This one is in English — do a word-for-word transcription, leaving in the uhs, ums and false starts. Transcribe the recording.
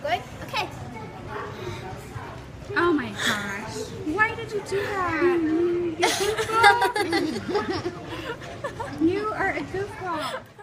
going? Okay. Oh my gosh. Why did you do that? You goofball. You are a goofball.